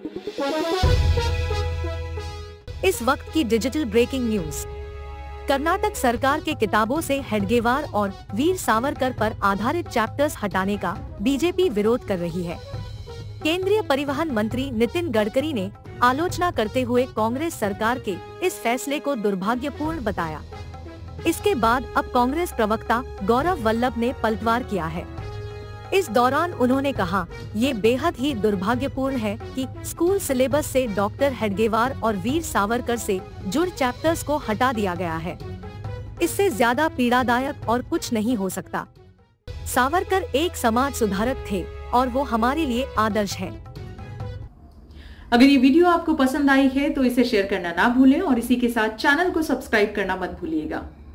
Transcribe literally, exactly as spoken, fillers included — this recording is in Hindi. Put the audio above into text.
इस वक्त की डिजिटल ब्रेकिंग न्यूज। कर्नाटक सरकार के किताबों से हेडगेवार और वीर सावरकर पर आधारित चैप्टर्स हटाने का बीजेपी विरोध कर रही है। केंद्रीय परिवहन मंत्री नितिन गडकरी ने आलोचना करते हुए कांग्रेस सरकार के इस फैसले को दुर्भाग्यपूर्ण बताया। इसके बाद अब कांग्रेस प्रवक्ता गौरव वल्लभ ने पलटवार किया है। इस दौरान उन्होंने कहा, ये बेहद ही दुर्भाग्यपूर्ण है कि स्कूल सिलेबस से डॉक्टर हेडगेवार और वीर सावरकर से जुड़े चैप्टर्स को हटा दिया गया है। इससे ज्यादा पीड़ादायक और कुछ नहीं हो सकता। सावरकर एक समाज सुधारक थे और वो हमारे लिए आदर्श हैं। अगर ये वीडियो आपको पसंद आई है तो इसे शेयर करना ना भूलें और इसी के साथ चैनल को सब्सक्राइब करना मत भूलिएगा।